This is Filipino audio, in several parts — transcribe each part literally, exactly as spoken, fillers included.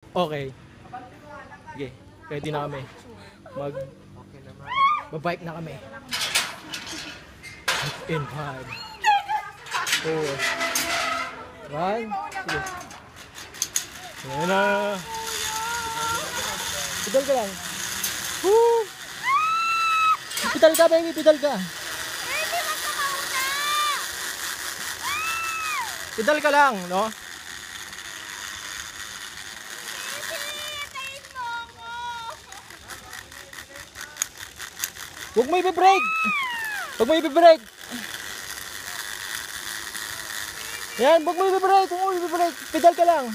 Okay. Sige, ready na kami. Mag... Babike na kami. In five. Four. One. Sige. Yan na. Pedal ka lang. Woo! Pedal ka, baby. Pedal ka. Pedal ka lang, no? Huwag mo i-brake! Huwag mo i-brake! Yan, huwag mo i-brake! Huwag mo i-brake! Pedal ka lang!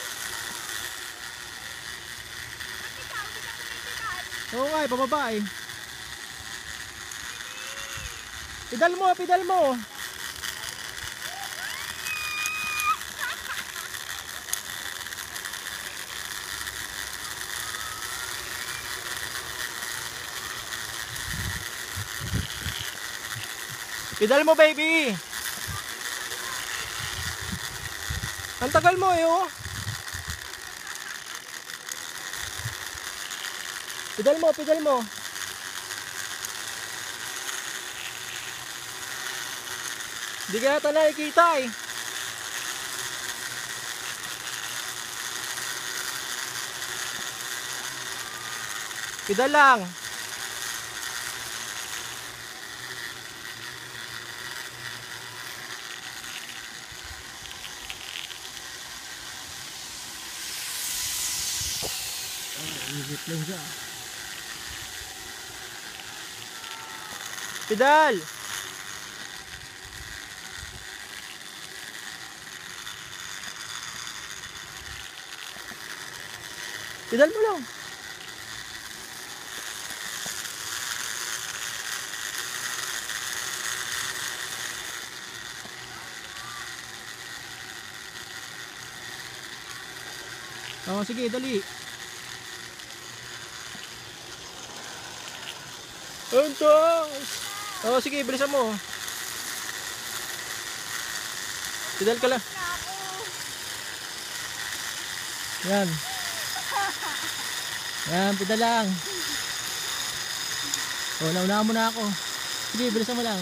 Oo nga, pababa eh. Pedal mo, pedal mo! Pedal mo, baby. Ang tagal mo eh, oh. Pedal mo, pedal mo. Hindi ka yata nakikita eh. Pedal lang. Ilit lang siya. Pedal! Pedal mo lang. Oh, sige, dali. Antos! Oh, sige, bilisan mo. Pedal ka lang. Yan. Yan, pedal lang. Oh, naunahan mo na ako. Sige, bilisan mo lang.